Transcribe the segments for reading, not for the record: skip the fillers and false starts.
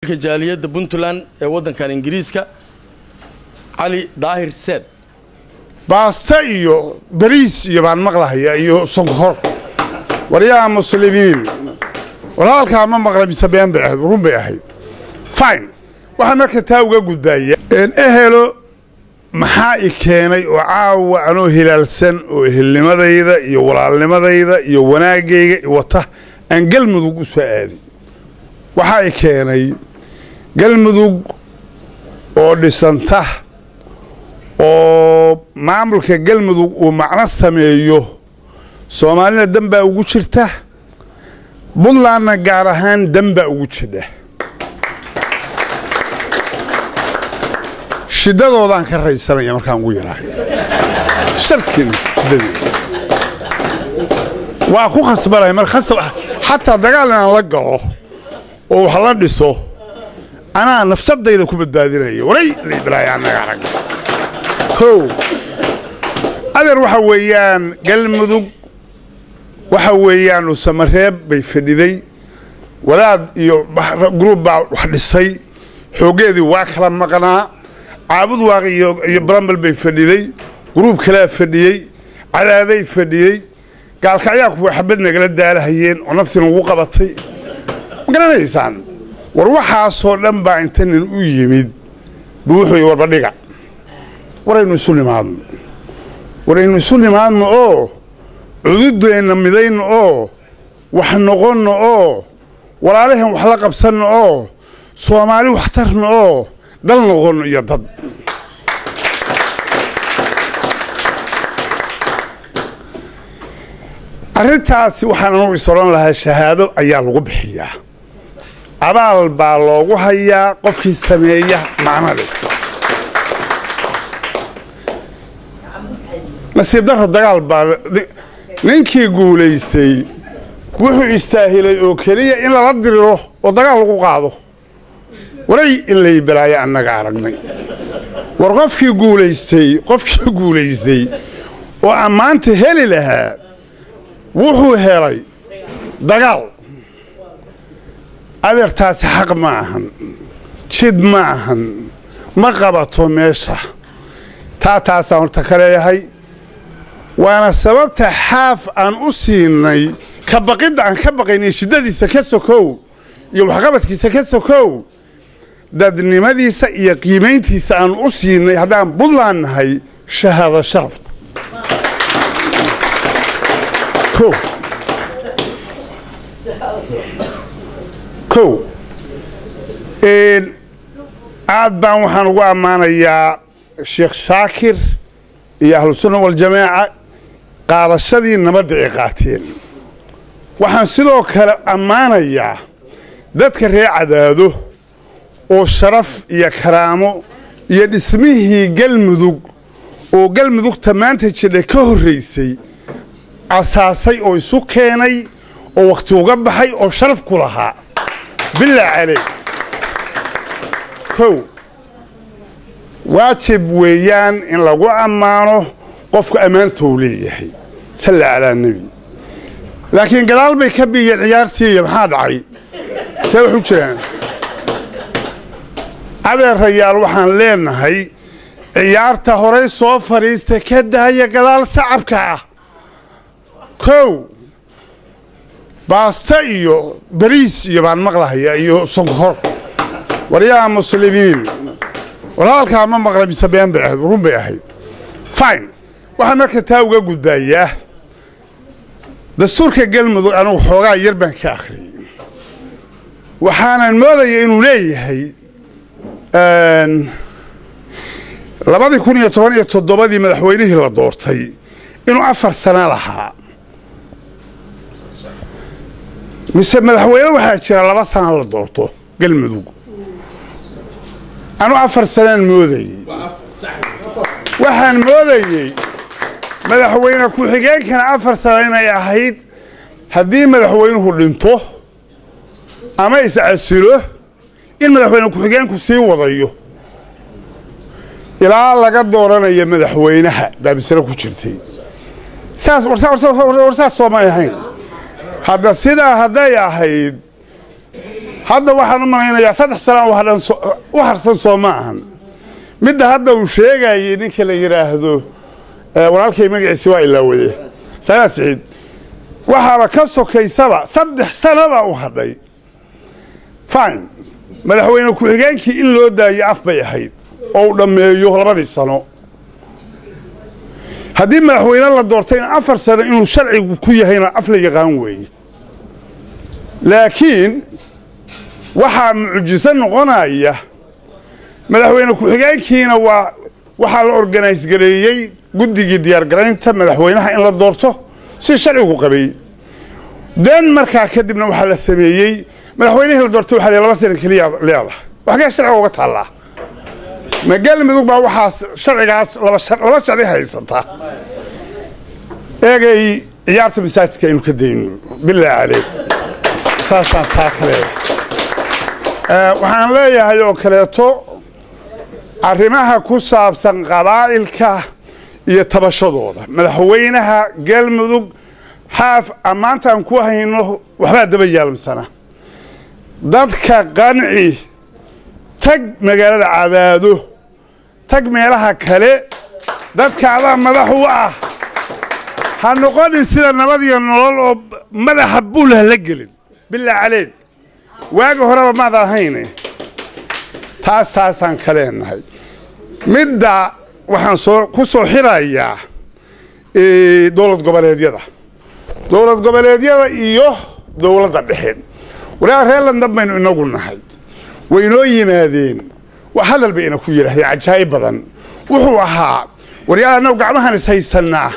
wakiilka jaaliyadda Puntland ee waddankan Ingiriiska علي داهر سيد باستا iyo bariis iyo baan maqlahayaa iyo sonkor wariyaha muslimiin walaalka ma maqlabisa been baa run bay ahayd fine waxa marka taa uga gudbaaya ehelo maxaa i keenay oo caawa anoo hilaalsan oo ehelnimadayda iyo walaalnimadayda iyo wanaagayga wata aan galmudug u soo aadi waxa i keenay galmudug oo dhisanta oo maamulka galmudug uu macna sameeyo Soomaalina damba ugu jirta Puntlandna gaar ahaan damba ugu jira shidadoodan ka raysanaya markaan ugu yarahay sharkin waa ku khasbanay mar khasab hatta dagaal aan la galo oo wax la dhiso ana nafsadayda ku badbaadinayo waray liibraya anaga arag أدر وحويان قلمذوق وحويان وسمرهب بيفدي ولاد جروب واحد الصي حوجي واكلا مقنا عابد واقي يبرمل بيفدي جروب كلا فدي على ذي فدي قال كعياك وحبدنا قال ده هيين ونفسنا وقبطي قلنا إنسان وروحها صور لمبا انتن ويميد بوحي وربديقة ورينو سلم عادنا عدودو إن مدين وحنقون ولا عليهم وحلقة بسن صومالي واحترنا دل نقون يضد أرنتاسي وحنا نوعي صوران لها الشهادة أيال غبحية عبال بالوغ وحيا قفكي السمية معنا لك نسيب دار الدقال بار نينكي قوليستي وحو يستاهلي او كليا إن لا رديره ودقال لغو قاضو ولي إلا يبلايا أنك عرقني ورقفكي قوليستي وأمانت هلي لها وحو هلي دقال أدرتاس حق معهن شد معهن مقبطو ميشا تاسا ورتكالي هاي وانا سببت حاف ان اسيني كبقيد عن كبقيني شدديسا كسوكو iyo waxqabadkiisa ka sokow dadnimadiisa iyo qiimeyntiisa aan u siinay hadaan Puntland nahay shahaado sharaf aad baan waxaan ugu amaanayaa Sheikh Shaakir iyo ahlu sunna wal jamaa qaadashadii nabadda ay qaateen waxaan sidoo kale amaanayaa dadka reer Cadaado oo sharaf iyo karaamo iyo dhismihii galmudug oo galmudug tamaanta jidhay ka horeysay asaasay oo isu keenay oo waqti uga baxay oo sharaf ku lahaa bilaa calay واجب ويان إن لقوا أمانه قفك أمانته وليه سلى على النبي لكن قلال بيكبي عيارتي يبحاد عي سوي حجان هذا الرجال وحن لنا هي عيارته هري صوفر يستكد هي قلال صعبك باستا iyo bariis iyo baan maqlahayaa iyo sonkor wariyaha muslimiin walaalka ma maqlabisa been baa run bay ahayd fine waxa marka taa uga gudbaaya dastuurka galmudug anu xoogaa yar baan ka akhriyay waxaan moodayay inuu leeyahay 2017 madaxweynihii la doortay inuu 4 sano lahaa mise madaxweyne waxa jira 2 sano la doorto galmudug أنا 4 سنين مودي وحن مودي مدحوينه كل حاجة كان 4 سنين يا حيد هدي مدحوينه لنته أما يسأله إن مدحوينه كل حاجة كسي وضيه إلى الله قد دورنا يا مدحوينها بسرعة كشرتي ساس ورساس صوما يا حين هذا سيدا هذا يا حيد hadda waxaan u malaynayaa 3 sano u harsan Soomaaliya midda hadda uu sheegay ninka la yiraahdo walaalkay magaciisa waa ilaa wade Saciid waxaaba ka sokaysaba 3 sano u hadhay fine madaxweyne ku xigeenkii in loo daayo af bay ahayd oo dhameeyo 2 sano haddii madaxweyne la doortay 4 sano inuu sharcigu ku yahayna af la yaqaan weeye laakiin waxa mucjiso noqonaya madaxweyne ku xigeenkiina waxa la organize gareeyay guddigii diyaar gareynta madaxweynaha in la doorto si sharcigu qabay markaa kadibna waxa la sameeyay madaxweynaha la doortay waxa 2 sano kaliya leeyahay waxa sharciga uga taala magal midug baa waxa sharcigaas laba sharci haysata eegay ciyaarta misaajidka inuu ka deeyno billaah alayk saasan taakale waxaan leeyahay oo kaleeto arrimaha ku saabsan qabaa'ilka iyo tabashadooda madaxweynaha galmudug haaf amaantan ku hayno waxba daba yaalmsana dadka qanci tag magaalada Cadaado tag meelaha kale dadka ada madax u ah ha noqon sida nabad iyo nolol oo madaxa buulaha la gelin billaah alayk waaga horeba ma daahayne taasaan kaleenahay midda waxaan ku soo xirayaa dawlad goboleedyada iyo dawladda dhexe walaa reelan dambaynu inagu nahay waynoo yimaadeen wax hadal bayna ku yiraahdeen cajaa'ib badan wuxuu ahaa waryaana gacmahan isaysanaa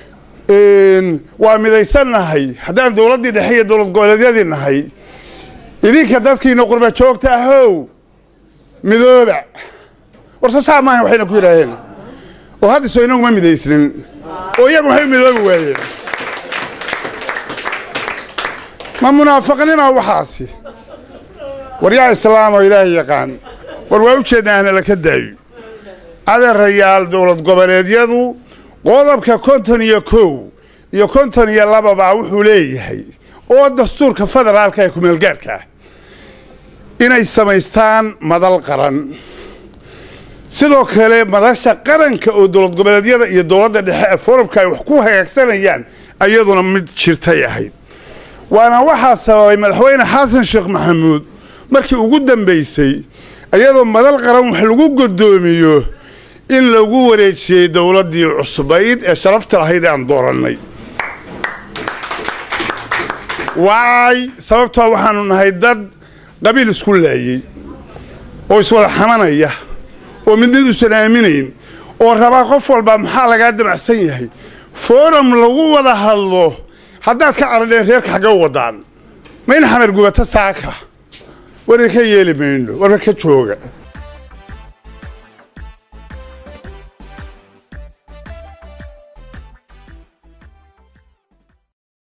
waa midaysanahay haddaan dawladdii dhexe iyo dawlad goboleedyadii nahay idinka dadkiina qurba joogta ahow midooba warsa saamahan waxayna ku yiraahdeen oo hadda soo inagu ma midaysnin oo iyagu waxay midoobi waayeen ma munaafiqnima waxaasi waryaa islaamo ilaahay yaqaan war waa u jeednaana la ka daayo adeerayaal dawlad goboleedyadu qodobka 51 iyo 52 baa wuxuu leeyahay oo dastuurka federaalka ee ku meel gaarka ah inay samaystaan madal qaran sidoo kale madasha qaranka oo dawlad goboleedyada iyo dawladda dhexe ee forumka ay wax ku hagaagsanayaan ayaduna mid jirtay ahayd waana waxa sababay madaxweyne xasan sheekh maxamuud markii ugu dambeysay ayadoo madal qaran wax lagu godoomiyo in lagu wareejiyay dawladdii cusbayd ee sharafta lahayd aan dooranay waay sababtoo waxaanu nahay dad qabiil isku laayay oo iswada xamanaya oo mid usan aaminayn oo raba qof walba maxaa laga damacsan yahay forum lagu wada hadlo haddaad ka caradeen reerka xagga wadaan ma in xamar gubata saaka warka yeeli mayno warka jooga